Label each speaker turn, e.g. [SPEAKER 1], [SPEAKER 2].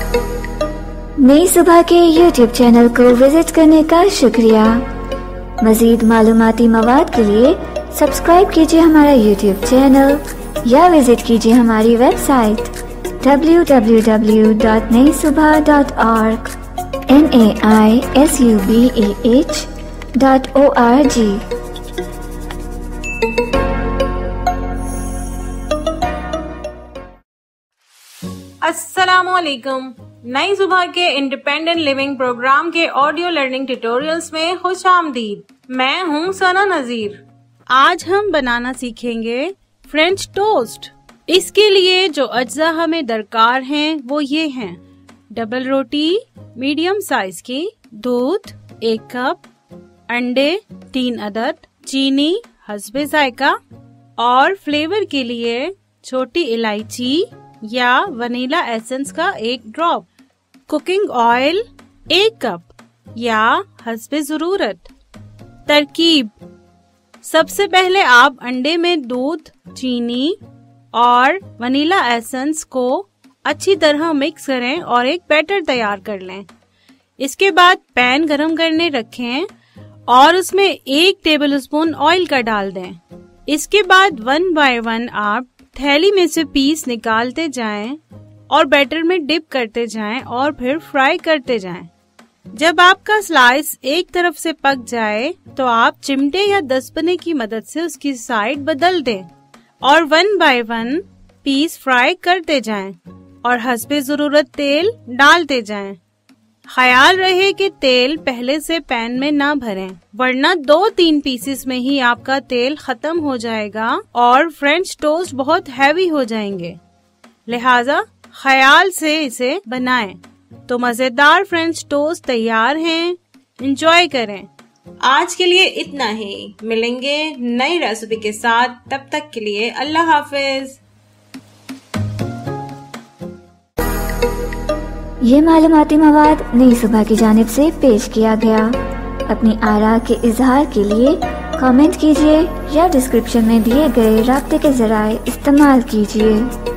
[SPEAKER 1] नई सुबह के YouTube चैनल को विजिट करने का शुक्रिया। मजीद मालूमाती मवाद के लिए सब्सक्राइब कीजिए हमारा YouTube चैनल या विजिट कीजिए हमारी वेबसाइट www.naisubah.org naisubah.org।
[SPEAKER 2] अस्सलामुअलैकुम। नई सुबह के इंडिपेंडेंट लिविंग प्रोग्राम के ऑडियो लर्निंग ट्यूटोरियल्स में खुश आमदीद। मैं हूँ सना नजीर।
[SPEAKER 3] आज हम बनाना सीखेंगे फ्रेंच टोस्ट। इसके लिए जो अज्जा हमें दरकार हैं वो ये हैं: डबल रोटी मीडियम साइज की, दूध 1 कप, अंडे 3 अदद, चीनी हस्बे जायका और फ्लेवर के लिए छोटी इलायची या वनीला एसेंस का 1 ड्रॉप, कुकिंग ऑयल 1 कप या हस्बे जरूरत। तरकीब: सबसे पहले आप अंडे में दूध, चीनी और वनीला एसेंस को अच्छी तरह मिक्स करें और एक बैटर तैयार कर लें। इसके बाद पैन गरम करने रखें और उसमें 1 टेबलस्पून ऑयल का डाल दें। इसके बाद 1 बाय 1 आप थैली में से पीस निकालते जाएं और बैटर में डिप करते जाएं और फिर फ्राई करते जाएं। जब आपका स्लाइस एक तरफ से पक जाए तो आप चिमटे या दस्तपने की मदद से उसकी साइड बदल दें और 1 बाय 1 पीस फ्राई करते जाएं और हस्बे जरूरत तेल डालते जाएं। ख्याल रहे कि तेल पहले से पैन में ना भरें, वरना 2-3 पीसेस में ही आपका तेल खत्म हो जाएगा और फ्रेंच टोस्ट बहुत हैवी हो जाएंगे। लिहाजा ख्याल से इसे बनाएं। तो मजेदार फ्रेंच टोस्ट तैयार हैं। एंजॉय करें।
[SPEAKER 2] आज के लिए इतना ही। मिलेंगे नई रेसिपी के साथ। तब तक के लिए अल्लाह हाफिज।
[SPEAKER 1] ये मालूमाती मवाद नई सुबह की जानिब से पेश किया गया। अपनी आरा के इजहार के लिए कमेंट कीजिए या डिस्क्रिप्शन में दिए गए राब्ते के जराए इस्तेमाल कीजिए।